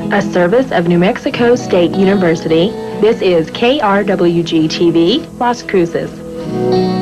a service of New Mexico State University. This is KRWG TV, Las Cruces.